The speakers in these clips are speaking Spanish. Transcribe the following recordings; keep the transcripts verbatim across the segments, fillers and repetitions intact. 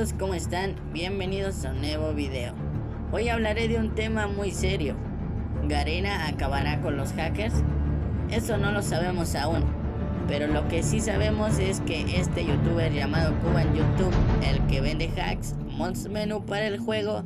amigos, ¿cómo están? Bienvenidos a un nuevo video. Hoy hablaré de un tema muy serio. ¿Garena acabará con los hackers? Eso no lo sabemos aún, pero lo que sí sabemos es que este youtuber llamado CubanYouTube, el que vende hacks, mods menú para el juego,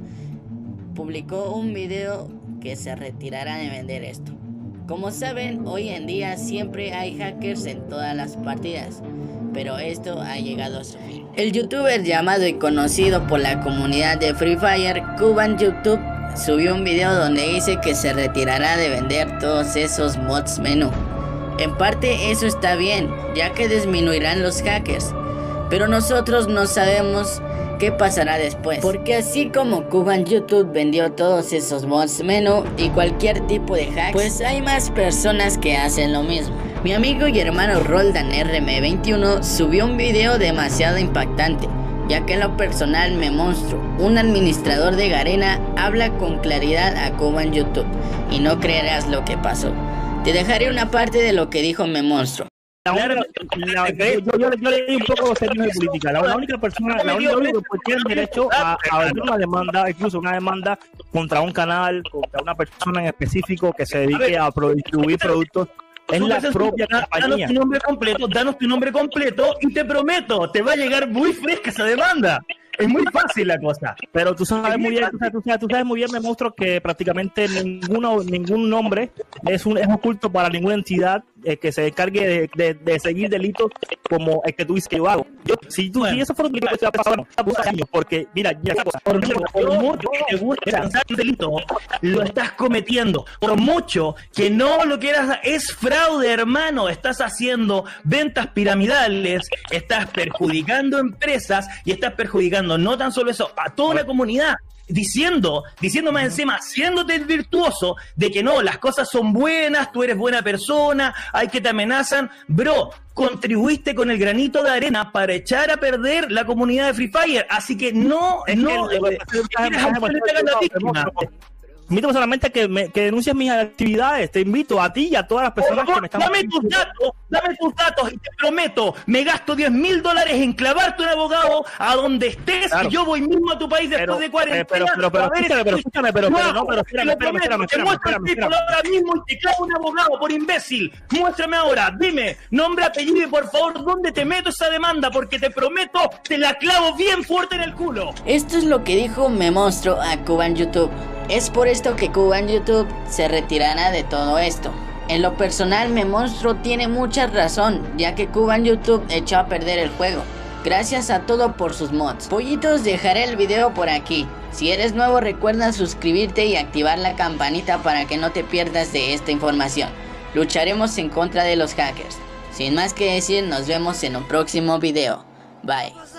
publicó un video que se retirará de vender esto. Como saben, hoy en día siempre hay hackers en todas las partidas, pero esto ha llegado a su fin. El youtuber llamado y conocido por la comunidad de Free Fire, CubanYouTube, subió un video donde dice que se retirará de vender todos esos mods menú. En parte eso está bien, ya que disminuirán los hackers, pero nosotros no sabemos qué pasará después, porque así como CubanYouTube vendió todos esos mods menú y cualquier tipo de hacks, pues hay más personas que hacen lo mismo. Mi amigo y hermano Roldan R M veintiuno subió un video demasiado impactante, ya que en lo personal Memonstruo, un administrador de Garena, habla con claridad a CubanYouTube y no creerás lo que pasó. Te dejaré una parte de lo que dijo Memonstruo. La, la, yo, yo, yo leí un poco los términos de política. La, la única persona, la única persona que tiene derecho a, a abrir una demanda, incluso una demanda contra un canal, contra una persona en específico que se dedique a pro, distribuir productos, es la propia compañía. Danos tu nombre completo, danos tu nombre completo y te prometo, te va a llegar muy fresca esa demanda. Es muy fácil la cosa. Pero tú sabes muy bien, tú sabes, tú sabes, tú sabes muy bien, me muestro que prácticamente ninguno, ningún nombre es un es oculto para ninguna entidad eh, que se encargue de, de, de seguir delitos como el que tú dices que yo hago. Yo, si tú, bueno, si eso fue lo que te ha pasado, porque mira, ya esa cosa, por, por, por mucho que te guste lanzar un delito, lo estás cometiendo. Por mucho que no lo quieras, es fraude, hermano. Estás haciendo ventas piramidales, estás perjudicando empresas y estás perjudicando no tan solo eso, a toda una comunidad, diciendo, diciendo más encima, haciéndote el virtuoso de que no, las cosas son buenas, tú eres buena persona, hay que te amenazan. Bro, contribuiste con el granito de arena para echar a perder la comunidad de Free Fire, así que no, es no, que, eh, invito solamente a que, me, que denuncies mis actividades. Te invito a ti y a todas las personas favor, que me están... Dame tus datos, dame tus datos y te prometo, me gasto diez mil dólares en clavarte un abogado a donde estés, claro. Y yo voy mismo a tu país después pero, de cuarentena. Pero, pero, pero, escúchame, pero, escúchame, pero, pero, no, pero, espérame, espérame, espérame, Te muestro el título ahora mismo y te clavo un abogado por imbécil. Muéstrame ahora, dime, nombre, apellido y por favor, ¿dónde te meto esa demanda? Porque te prometo, te la clavo bien fuerte en el culo. Esto es lo que dijo Memonstruo a CubanYouTube. Es por esto que CubanYouTube se retirará de todo esto. En lo personal, Memonstruo tiene mucha razón, ya que CubanYouTube echó a perder el juego. Gracias a todo por sus mods. Pollitos, dejaré el video por aquí. Si eres nuevo, recuerda suscribirte y activar la campanita para que no te pierdas de esta información. Lucharemos en contra de los hackers. Sin más que decir, nos vemos en un próximo video. Bye.